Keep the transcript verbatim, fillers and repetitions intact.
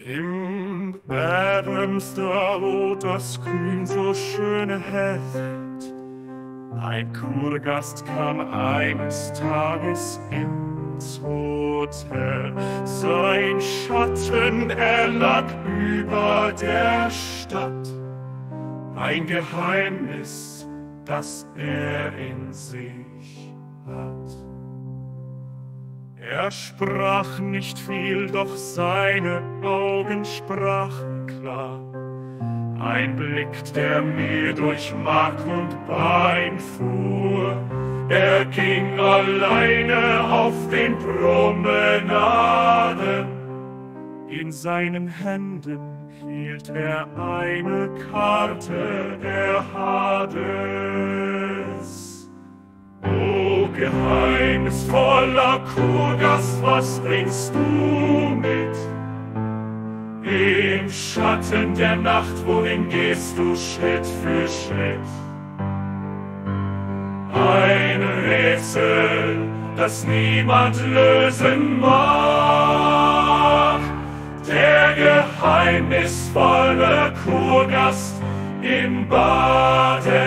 Im Bärmster, wo das Grün so schöne hält, ein Kurgast kam eines Tages ins Hotel. Sein Schatten, er lag über der Stadt, ein Geheimnis, das er in sich hat. Er sprach nicht viel, doch seine Augen sprachen klar. Ein Blick, der mir durch Mark und Bein fuhr. Er ging alleine auf den Promenaden. In seinen Händen hielt er eine Karte der Hades. O geheimnisvoller Kurgast, was bringst du mit? Im Schatten der Nacht, wohin gehst du Schritt für Schritt? Ein Rätsel, das niemand lösen mag. Der geheimnisvolle Kurgast im Bade.